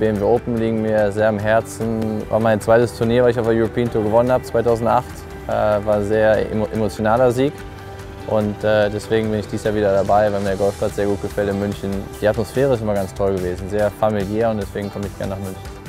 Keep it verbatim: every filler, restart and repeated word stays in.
B M W Open liegen mir sehr am Herzen. War mein zweites Turnier, was ich auf der European Tour gewonnen habe, zweitausendacht. Äh, war ein sehr emotionaler Sieg. Und äh, deswegen bin ich dieses Jahr wieder dabei, weil mir der Golfplatz sehr gut gefällt in München. Die Atmosphäre ist immer ganz toll gewesen, sehr familiär und deswegen komme ich gerne nach München.